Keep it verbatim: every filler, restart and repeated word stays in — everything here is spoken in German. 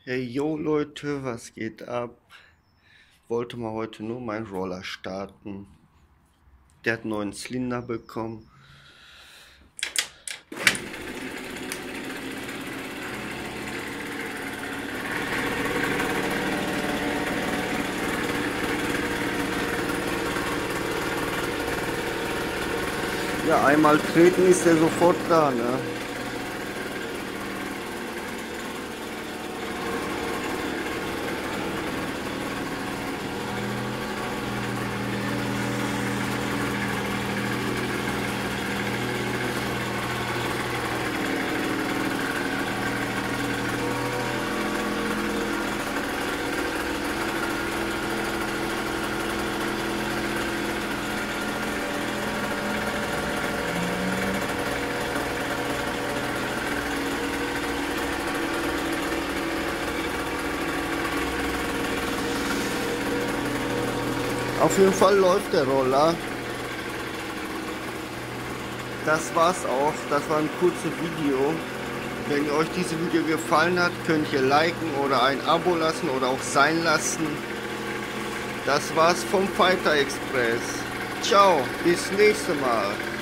Hey yo Leute, was geht ab? Wollte mal heute nur meinen Roller starten. Der hat einen neuen Zylinder bekommen. Ja, einmal treten ist er sofort da, ne? Auf jeden Fall läuft der Roller. Das war's auch. Das war ein kurzes Video. Wenn euch dieses Video gefallen hat, könnt ihr liken oder ein Abo lassen oder auch sein lassen. Das war's vom Fighter Express. Ciao, bis nächste Mal.